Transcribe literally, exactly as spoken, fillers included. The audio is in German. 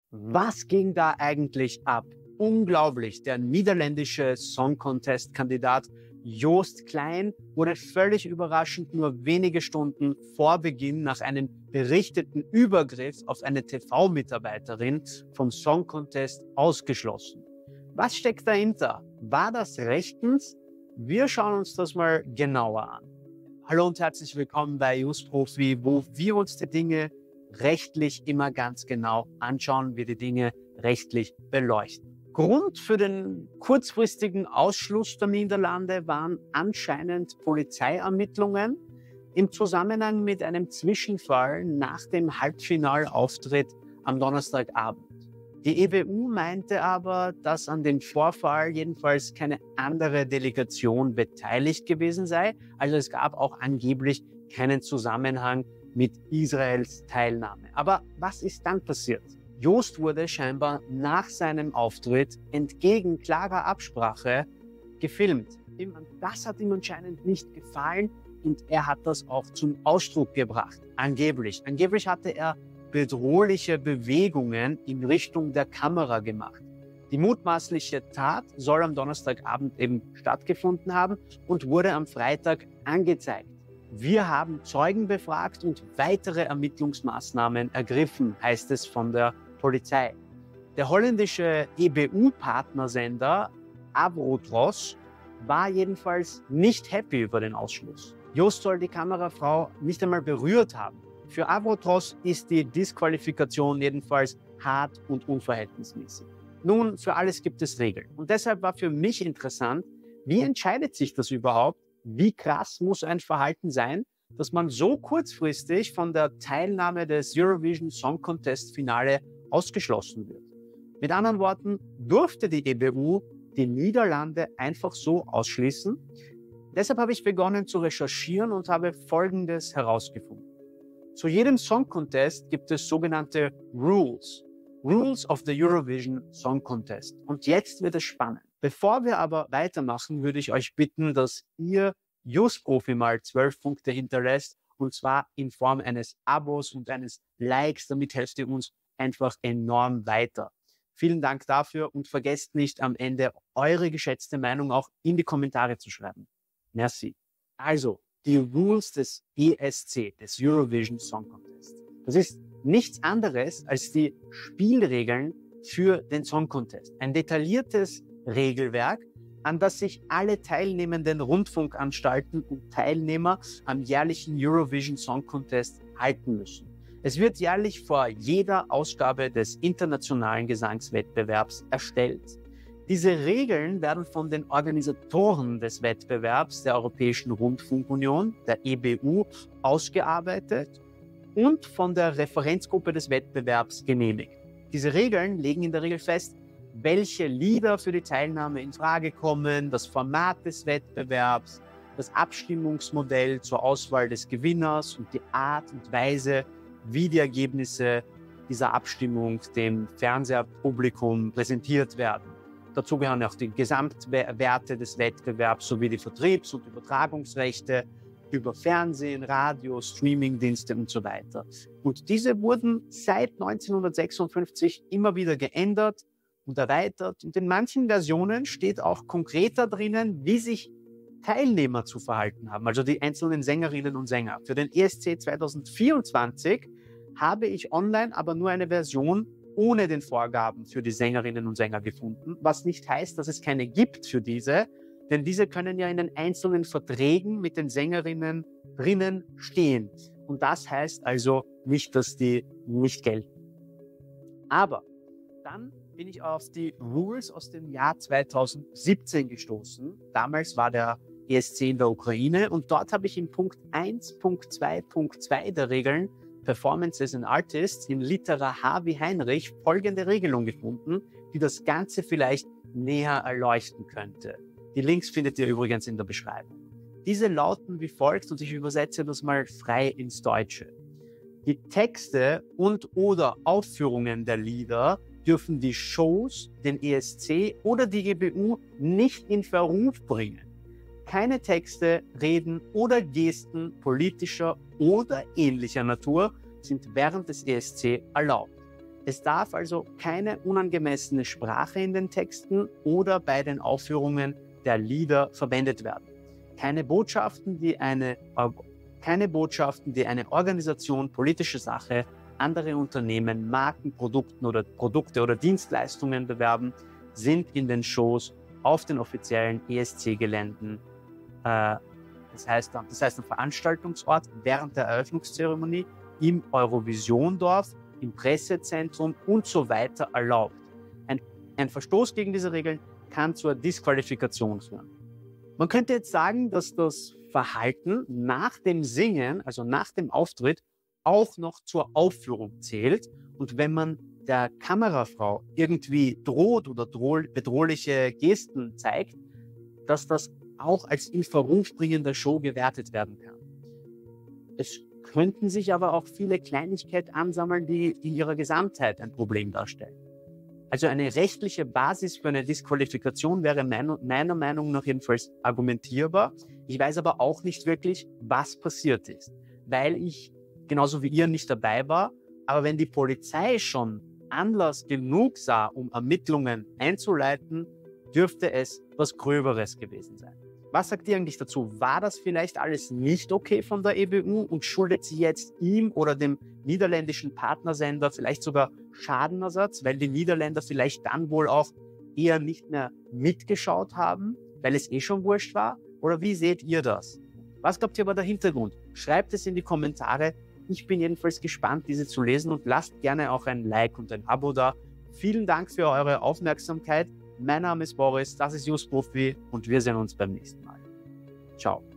Was ging da eigentlich ab? Unglaublich, der niederländische Song Contest-Kandidat Joost Klein wurde völlig überraschend nur wenige Stunden vor Beginn nach einem berichteten Übergriff auf eine T V-Mitarbeiterin vom Song Contest ausgeschlossen. Was steckt dahinter? War das rechtens? Wir schauen uns das mal genauer an. Hallo und herzlich willkommen bei Justprofi, wo wir uns die Dinge rechtlich immer ganz genau anschauen, wir die Dinge rechtlich beleuchten. Grund für den kurzfristigen Ausschluss der Niederlande waren anscheinend Polizeiermittlungen im Zusammenhang mit einem Zwischenfall nach dem Halbfinalauftritt am Donnerstagabend. Die E B U meinte aber, dass an dem Vorfall jedenfalls keine andere Delegation beteiligt gewesen sei. Also es gab auch angeblich keinen Zusammenhang mit Israels Teilnahme. Aber was ist dann passiert? Joost wurde scheinbar nach seinem Auftritt entgegen klarer Absprache gefilmt. Das hat ihm anscheinend nicht gefallen und er hat das auch zum Ausdruck gebracht. Angeblich. Angeblich hatte er bedrohliche Bewegungen in Richtung der Kamera gemacht. Die mutmaßliche Tat soll am Donnerstagabend eben stattgefunden haben und wurde am Freitag angezeigt. Wir haben Zeugen befragt und weitere Ermittlungsmaßnahmen ergriffen, heißt es von der Polizei. Der holländische E B U-Partnersender Avrotros war jedenfalls nicht happy über den Ausschluss. Joost soll die Kamerafrau nicht einmal berührt haben. Für Avrotros ist die Disqualifikation jedenfalls hart und unverhältnismäßig. Nun, für alles gibt es Regeln. Und deshalb war für mich interessant, wie entscheidet sich das überhaupt? Wie krass muss ein Verhalten sein, dass man so kurzfristig von der Teilnahme des Eurovision Song Contest Finale ausgeschlossen wird? Mit anderen Worten, durfte die E B U die Niederlande einfach so ausschließen? Deshalb habe ich begonnen zu recherchieren und habe Folgendes herausgefunden. Zu jedem Song Contest gibt es sogenannte Rules. Rules of the Eurovision Song Contest. Und jetzt wird es spannend. Bevor wir aber weitermachen, würde ich euch bitten, dass ihr Justprofi mal zwölf Punkte hinterlässt, und zwar in Form eines Abos und eines Likes. Damit helft ihr uns einfach enorm weiter. Vielen Dank dafür und vergesst nicht, am Ende eure geschätzte Meinung auch in die Kommentare zu schreiben. Merci. Also, die Rules des E S C, des Eurovision Song Contest. Das ist nichts anderes als die Spielregeln für den Song Contest. Ein detailliertes Regelwerk, an das sich alle teilnehmenden Rundfunkanstalten und Teilnehmer am jährlichen Eurovision Song Contest halten müssen. Es wird jährlich vor jeder Ausgabe des internationalen Gesangswettbewerbs erstellt. Diese Regeln werden von den Organisatoren des Wettbewerbs, der Europäischen Rundfunkunion, der E B U, ausgearbeitet und von der Referenzgruppe des Wettbewerbs genehmigt. Diese Regeln legen in der Regel fest, welche Lieder für die Teilnahme in Frage kommen, das Format des Wettbewerbs, das Abstimmungsmodell zur Auswahl des Gewinners und die Art und Weise, wie die Ergebnisse dieser Abstimmung dem Fernsehpublikum präsentiert werden. Dazu gehören auch die Gesamtwerte des Wettbewerbs sowie die Vertriebs- und Übertragungsrechte über Fernsehen, Radio, Streamingdienste und so weiter. Und diese wurden seit neunzehnhundertsechsundfünfzig immer wieder geändert und erweitert. Und in manchen Versionen steht auch konkreter drinnen, wie sich Teilnehmer zu verhalten haben, also die einzelnen Sängerinnen und Sänger. Für den E S C zweitausendvierundzwanzig habe ich online aber nur eine Version ohne den Vorgaben für die Sängerinnen und Sänger gefunden, was nicht heißt, dass es keine gibt für diese, denn diese können ja in den einzelnen Verträgen mit den Sängerinnen drinnen stehen. Und das heißt also nicht, dass die nicht gelten. Aber dann bin ich auf die Rules aus dem Jahr zweitausendsiebzehn gestoßen. Damals war der E S C in der Ukraine und dort habe ich in Punkt eins Punkt zwei Punkt zwei der Regeln Performances and Artists in Litera H wie Heinrich folgende Regelung gefunden, die das Ganze vielleicht näher erleuchten könnte. Die Links findet ihr übrigens in der Beschreibung. Diese lauten wie folgt und ich übersetze das mal frei ins Deutsche. Die Texte und oder Aufführungen der Lieder dürfen die Shows, den E S C oder die E B U nicht in Verruf bringen. Keine Texte, Reden oder Gesten politischer oder ähnlicher Natur sind während des E S C erlaubt. Es darf also keine unangemessene Sprache in den Texten oder bei den Aufführungen der Lieder verwendet werden. Keine Botschaften, die eine, keine Botschaften, die eine Organisation, politische Sache, andere Unternehmen, Marken, Produkten oder Produkte oder Dienstleistungen bewerben, sind in den Shows auf den offiziellen E S C-Geländen, äh, das heißt, das heißt am Veranstaltungsort während der Eröffnungszeremonie, im Eurovision-Dorf, im Pressezentrum und so weiter erlaubt. Ein, ein Verstoß gegen diese Regeln kann zur Disqualifikation führen. Man könnte jetzt sagen, dass das Verhalten nach dem Singen, also nach dem Auftritt, auch noch zur Aufführung zählt. Und wenn man der Kamerafrau irgendwie droht oder bedrohliche Gesten zeigt, dass das auch als in Verruf bringender Show gewertet werden kann. Es könnten sich aber auch viele Kleinigkeiten ansammeln, die in ihrer Gesamtheit ein Problem darstellen. Also eine rechtliche Basis für eine Disqualifikation wäre mein, meiner Meinung nach jedenfalls argumentierbar. Ich weiß aber auch nicht wirklich, was passiert ist, weil ich genauso wie ihr nicht dabei war. Aber wenn die Polizei schon Anlass genug sah, um Ermittlungen einzuleiten, dürfte es was Gröberes gewesen sein. Was sagt ihr eigentlich dazu? War das vielleicht alles nicht okay von der E B U und schuldet sie jetzt ihm oder dem niederländischen Partnersender vielleicht sogar Schadenersatz, weil die Niederländer vielleicht dann wohl auch eher nicht mehr mitgeschaut haben, weil es eh schon wurscht war? Oder wie seht ihr das? Was glaubt ihr aber der Hintergrund? Schreibt es in die Kommentare. Ich bin jedenfalls gespannt, diese zu lesen und lasst gerne auch ein Like und ein Abo da. Vielen Dank für eure Aufmerksamkeit. Mein Name ist Boris, das ist Just Profi und wir sehen uns beim nächsten Mal. Ciao.